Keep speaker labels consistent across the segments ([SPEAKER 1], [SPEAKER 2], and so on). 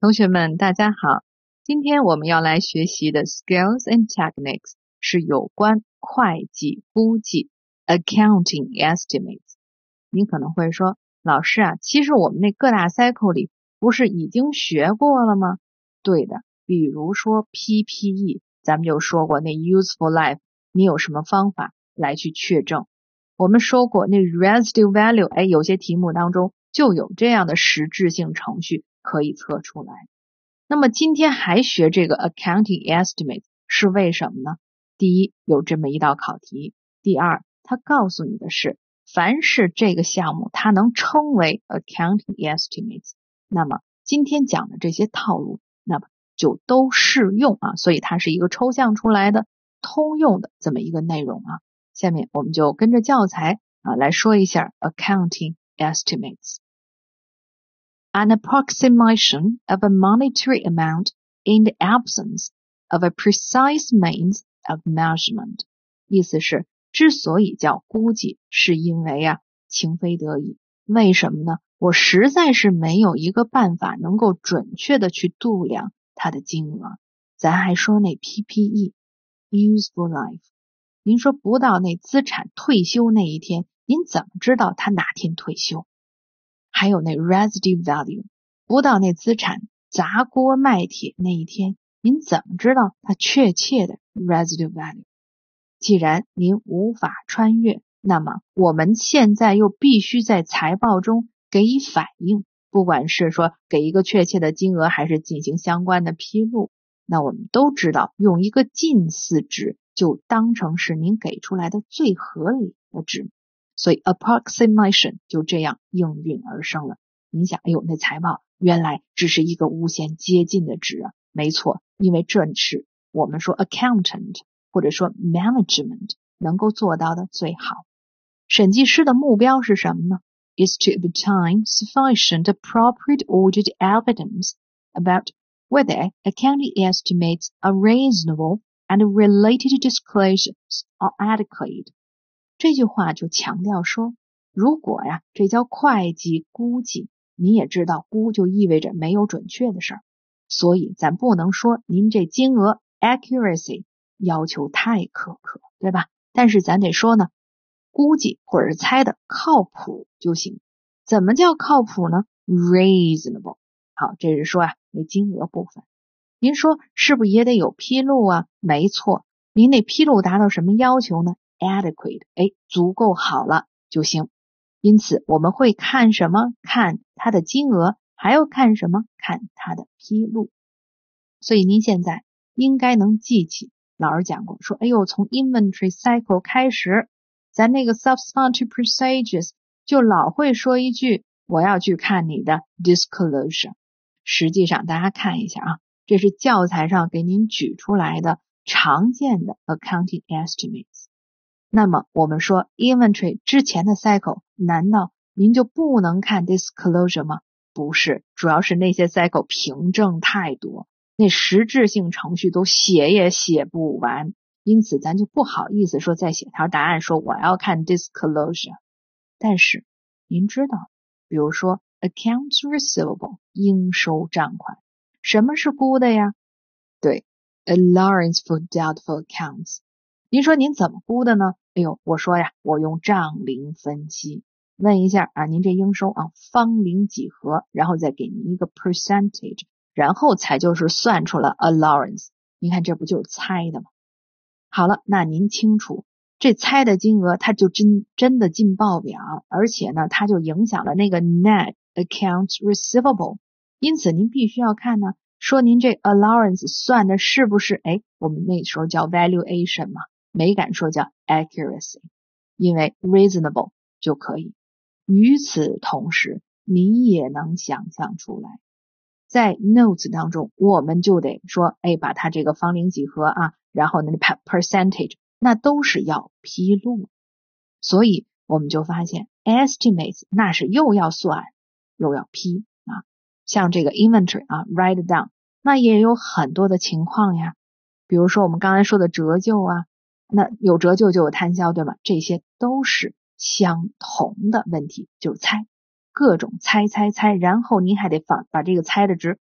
[SPEAKER 1] 同学们，大家好。今天我们要来学习的 skills and techniques 是有关会计估计 accounting estimates。您可能会说，老师啊，其实我们那各大 cycle 里不是已经学过了吗？对的，比如说 PPE， 咱们就说过那 useful life， 你有什么方法来去确证？我们说过那 residual value， 有些题目当中就有这样的实质性程序可以测出来。那么今天还学这个 accounting estimate 是为什么呢？第一，有这么一道考题；第二，它告诉你的是，凡是这个项目它能称为 accounting estimates， 那么今天讲的这些套路，那么就都适用啊，所以它是一个抽象出来的通用的这么一个内容啊。下面我们就跟着教材来说一下 accounting estimates。An approximation of a monetary amount in the absence of a precise means of measurement。 意思是，之所以叫估计，是因为情非得已。为什么呢？我实在是没有一个办法能够准确的去度量它的金额。咱还说那 PPE useful life， 您说不到那资产退休那一天，您怎么知道他哪天退休？还有那 residual value， 不到那资产砸锅卖铁那一天，您怎么知道它确切的 residual value？ 既然您无法穿越，那么我们现在又必须在财报中给予反应，不管是说给一个确切的金额，还是进行相关的披露，那我们都知道用一个近似值就当成是您给出来的最合理的值。所以 approximation 就这样应运而生了。您想，那财报原来只是一个无限接近的值啊。没错，因为这是我们说 accountant 或者说 management 能够做到的最好。审计师的目标是什么呢？ is to obtain sufficient appropriate audit evidence about whether accounting estimates are reasonable and related disclosures are adequate。这句话就强调说，如果这叫会计估计，你也知道估就意味着没有准确的事儿，所以咱不能说您这金额 accuracy 要求太苛刻，对吧？但是咱得说呢，估计或者是猜的靠谱就行。怎么叫靠谱呢？ reasonable。 好，这是说那金额部分。您说是不是也得有披露啊？没错，您那披露达到什么要求呢？ adequate， 足够好了就行。因此我们会看什么？看它的金额，还要看什么？看它的披露。所以您现在应该能记起，老师讲过说，从 inventory cycle 开始，咱那个 substantive procedures 就老会说一句，我要去看你的 disclosure。 实际上大家看一下这是教材上给您举出来的常见的 accounting estimates。那么我们说 inventory 之前的 cycle， 难道您就不能看 disclosure 吗？不是，主要是那些 cycle 凭证太多，那实质性程序都写也写不完，因此咱就不好意思说再写条答案说我要看 disclosure。 但是您知道，比如说 accounts receivable 应收账款，什么是估的呀？对， allowance for doubtful accounts。您说您怎么估的呢？我说我用账龄分析。问一下您这应收方龄几何，然后再给您一个 percentage， 然后才就是算出了 allowance。 您看这不就是猜的吗？好了，那您清楚这猜的金额它就真的进报表，而且呢它就影响了那个 net accounts receivable。 因此您必须要看呢，说您这 allowance 算的是不是我们那时候叫 valuation 嘛，没敢说叫 accuracy， 因为 reasonable 就可以。与此同时，你也能想象出来，在 notes 当中我们就得说把它这个方龄几何然后呢 percentage 那都是要披露。所以我们就发现 estimates 那是又要算又要批像这个 inventory write down 那也有很多的情况呀，比如说我们刚才说的折旧那有折旧就有摊销，对吗？这些都是相同的问题，就是猜，各种猜，然后您还得把这个猜的值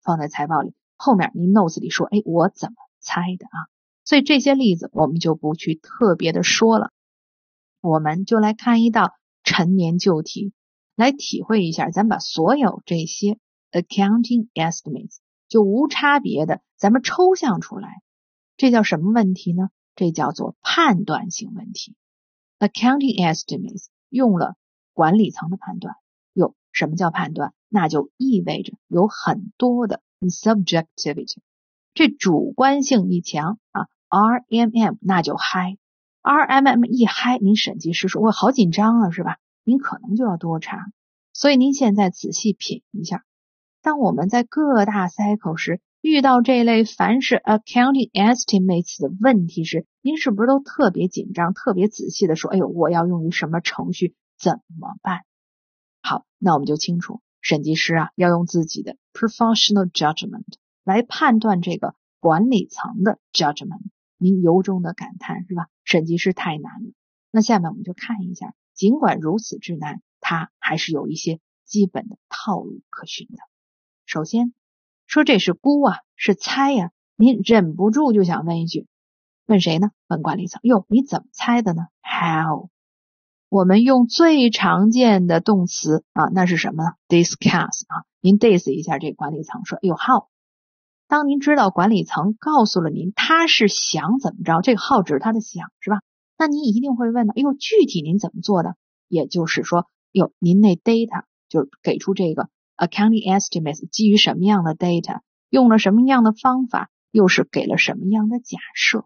[SPEAKER 1] 放在财报里，后面你 notes 里说，我怎么猜的啊？所以这些例子我们就不去特别的说了，我们就来看一道陈年旧题，来体会一下，咱把所有这些 accounting estimates 就无差别的咱们抽象出来，这叫什么问题呢？这叫做判断性问题。accounting estimates 用了管理层的判断，什么叫判断？那就意味着有很多的 subjectivity， 这主观性一强啊 ，RMM 那就嗨，RMM 一嗨，您审计师说我好紧张啊，是吧？您可能就要多查。所以您现在仔细品一下，当我们在各大 cycle 时遇到这类凡是 accounting estimates 的问题时，您是不是都特别紧张，特别仔细的说，我要用于什么程序，怎么办？好，那我们就清楚，审计师要用自己的 professional judgment 来判断这个管理层的 judgment。您由衷的感叹是吧？审计师太难了。那下面我们就看一下，尽管如此之难，它还是有一些基本的套路可循的。首先说这是估是猜您忍不住就想问一句，问谁呢？问管理层。你怎么猜的呢？ How？我们用最常见的动词那是什么呢？ discuss 您 dis 一下这个管理层，说how。当您知道管理层告诉了您他是想怎么着，这个 how 指他的想是吧？那您一定会问呢，具体您怎么做的？也就是说，您那 data 就是给出这个 accounting estimates 基于什么样的 data， 用了什么样的方法，又是给了什么样的假设。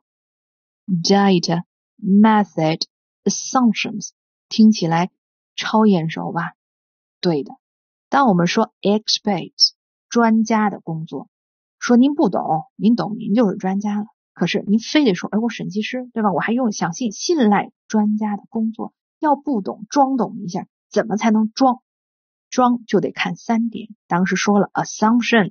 [SPEAKER 1] Data, method, assumptions听起来超眼熟吧？对的，当我们说 experts 专家的工作，说您不懂，您懂您就是专家了。可是您非得说，我审计师对吧？我还想信赖专家的工作，要不懂装懂一下，怎么才能装？装就得看3点。当时说了 assumption,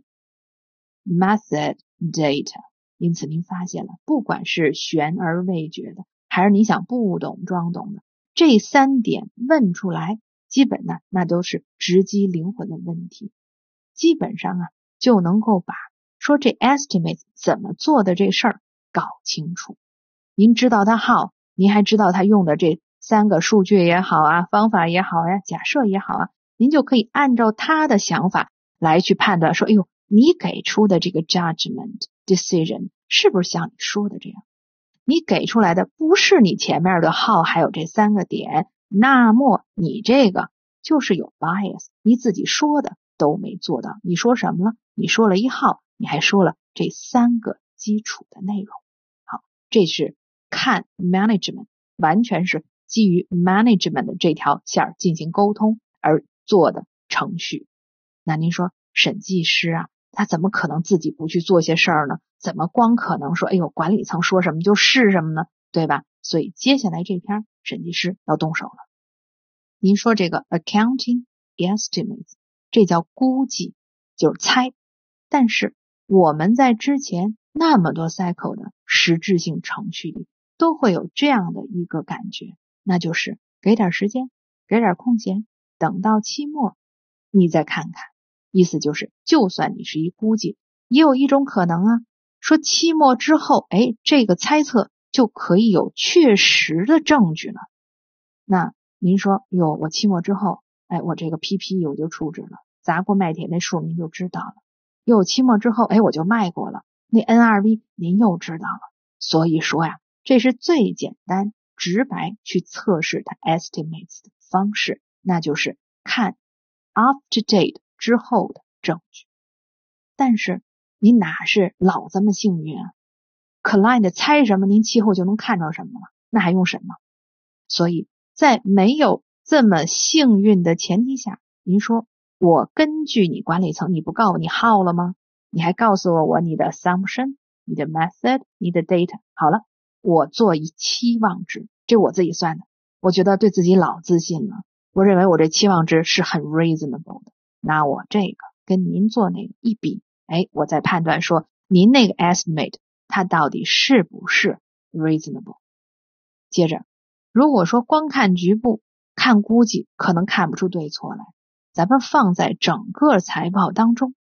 [SPEAKER 1] method, data。因此您发现了，不管是悬而未决的，还是你想不懂装懂的，这3点问出来，基本那都是直击灵魂的问题。基本上就能够把说这 estimate 怎么做的这事儿搞清楚。您知道它 how， 您还知道它用的这3个数据也好方法也好假设也好您就可以按照他的想法来去判断说，你给出的这个 judgment decision 是不是像你说的这样？你给出来的不是你前面的 how 还有这3个点，那么你这个就是有 bias， 你自己说的都没做到。你说什么了？你说了1 how， 你还说了这3个基础的内容。好，这是看 management， 完全是基于 management 的这条线进行沟通而做的程序。那您说审计师他怎么可能自己不去做些事儿呢？怎么光可能说管理层说什么就是什么呢？对吧？所以接下来这篇审计师要动手了。您说这个 accounting estimates 这叫估计，就是猜。但是我们在之前那么多 cycle 的实质性程序里都会有这样的一个感觉，那就是给点时间，给点空闲，等到期末你再看看。意思就是，就算你是一估计，也有一种可能说期末之后这个猜测就可以有确实的证据了。那您说我期末之后我这个 PP 我就处置了，砸锅卖铁那数您就知道了。期末之后我就卖过了，那 NRV 您又知道了。所以说这是最简单直白去测试它 estimates 的方式，那就是看 up to date 之后的证据。但是您哪是老这么幸运client 猜什么您期后就能看着什么了，那还用什么？所以在没有这么幸运的前提下，您说我根据你管理层，你不告诉我你 how 了吗？你还告诉我你的 assumption， 你的 method， 你的 data。 好了，我做一期望值，这我自己算的，我觉得对自己老自信了，我认为我这期望值是很 reasonable 的，拿我这个跟您做那个一比，我再判断说您那个 estimate 它到底是不是 reasonable。 接着如果说光看局部看估计可能看不出对错来，咱们放在整个财报当中，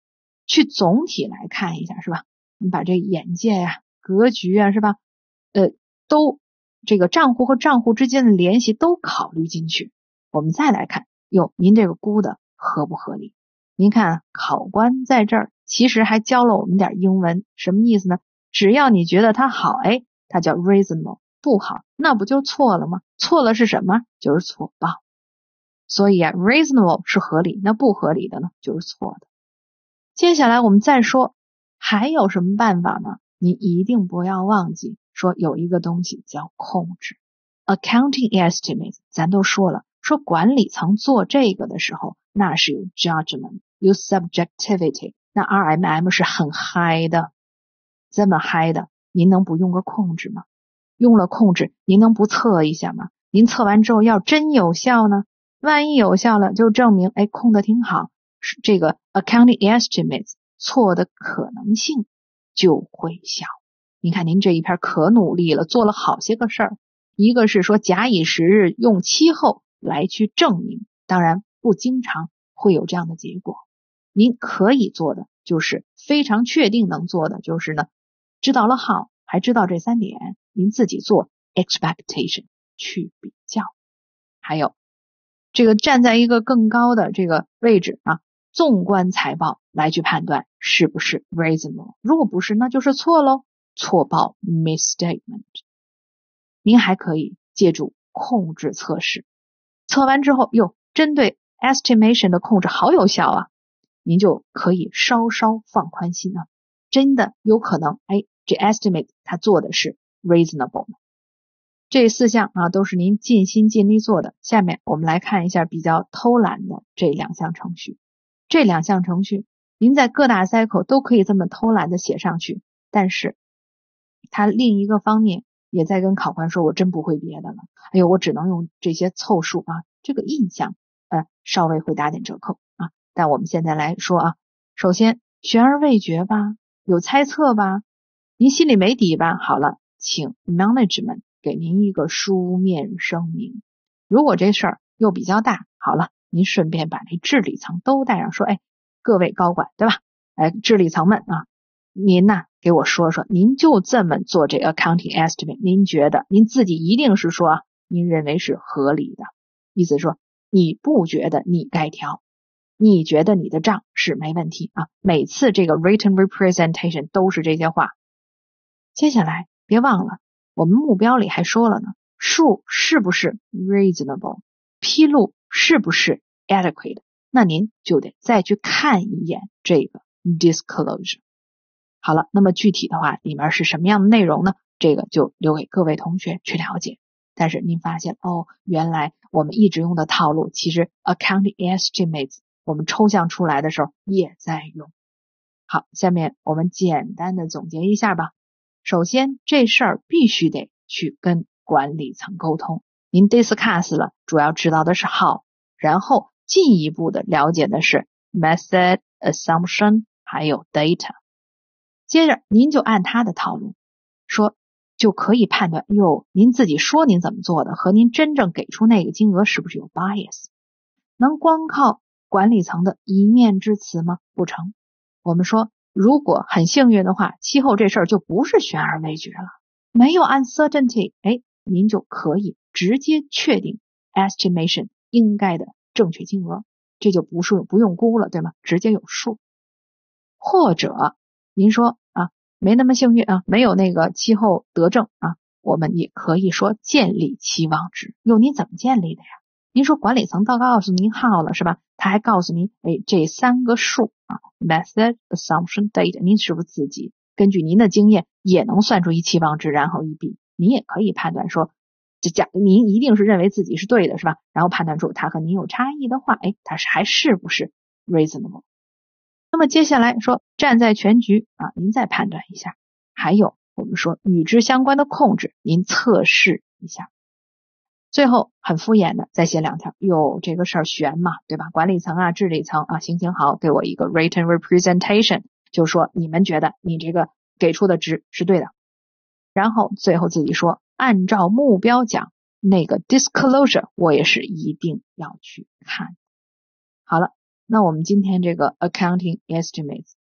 [SPEAKER 1] 去总体来看一下，是吧？你把这眼界呀、格局啊，是吧？都这个账户和账户之间的联系都考虑进去。我们再来看，您这个估的合不合理？您看，考官在这儿其实还教了我们点英文，什么意思呢？只要你觉得它好，它叫 reasonable， 不好，那不就错了吗？错了是什么？就是错报。所以reasonable 是合理，那不合理的呢，就是错的。接下来我们再说，还有什么办法呢？你一定不要忘记说有一个东西叫控制。Accounting estimates 咱都说了，说管理层做这个的时候，那是有 judgment， 有 subjectivity， 那 RMM 是很嗨的。这么嗨的，您能不用个控制吗？用了控制，您能不测一下吗？您测完之后要真有效呢？万一有效了，就证明控得挺好，这个 accounting estimates 错的可能性就会小。您看您这一篇可努力了，做了好些个事儿。一个是说假以时日，用期后来去证明，当然不经常会有这样的结果。您可以做的就是非常确定能做的就是呢，知道了好，还知道这3点，您自己做 expectation 去比较。还有这个站在一个更高的这个位置啊，纵观财报来去判断是不是 reasonable， 如果不是，那就是错咯，错报 misstatement。 您还可以借助控制测试，测完之后针对 estimation 的控制好有效啊，您就可以稍稍放宽心啊，真的有可能这 estimate 它做的是 reasonable。 这4项啊都是您尽心尽力做的。下面我们来看一下比较偷懒的这2项程序。这2项程序您在各大 cycle 都可以这么偷懒的写上去，但是它另一个方面也在跟考官说，我真不会别的了，我只能用这些凑数啊，这个印象稍微会打点折扣啊。但我们现在来说啊，首先悬而未决吧，有猜测吧，您心里没底吧，好了，请 management 给您一个书面声明。如果这事儿又比较大，好了，您顺便把这治理层都带上，说各位高管对吧，治理层们啊，您给我说说，您就这么做这 accounting estimate， 您觉得您自己一定是说您认为是合理的，意思说你不觉得你该调，你觉得你的账是没问题啊。每次这个 written representation 都是这些话。接下来别忘了，我们目标里还说了呢，数是不是 reasonable， 披露是不是 adequate， 那您就得再去看一眼这个 disclosure。 好了，那么具体的话里面是什么样的内容呢？这个就留给各位同学去了解。但是您发现原来我们一直用的套路，其实 accounting estimates 我们抽象出来的时候也在用。好，下面我们简单的总结一下吧。首先这事儿必须得去跟管理层沟通，您 discuss 了，主要知道的是 how， 然后进一步的了解的是 method assumption 还有 data。 接着您就按他的套路说，就可以判断您自己说您怎么做的和您真正给出那个金额是不是有 bias。 能光靠管理层的一面之词吗？不成。我们说如果很幸运的话，期后这事儿就不是悬而未决了，没有 uncertainty， 您就可以直接确定 estimation 应该的正确金额，这就不用估了，对吗？直接有数。或者您说没那么幸运没有那个期后得证我们也可以说建立期望值。您怎么建立的呀？您说管理层都告诉您号了是吧？他还告诉您这3个数method assumption data， 您是不是自己根据您的经验也能算出一期望值，然后一比，您也可以判断说您一定是认为自己是对的是吧？然后判断出它和您有差异的话它还是不是 reasonable。 那么接下来说站在全局您再判断一下。还有我们说与之相关的控制您测试一下。最后很敷衍的再写2条，这个事儿悬嘛，对吧？管理层治理层行好，给我一个 written representation， 就说你们觉得你这个给出的值是对的。然后最后自己说按照目标讲，那个 disclosure 我也是一定要去看。好了，那我们今天这个 accounting estimates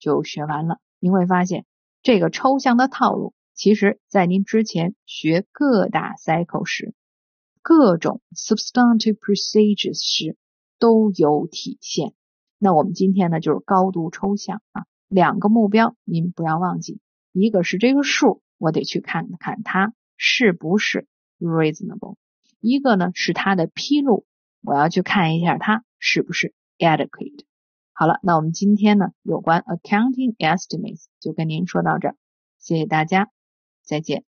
[SPEAKER 1] 就学完了。您会发现这个抽象的套路，其实在您之前学各大 cycle 时，各种 substantive procedures 时都有体现。那我们今天呢就是高度抽象啊，两个目标您不要忘记，一个是这个数我得去看看它是不是 reasonable， 一个呢是它的披露，我要去看一下它是不是 adequate。 好了，那我们今天呢有关 accounting estimates 就跟您说到这儿，谢谢大家，再见。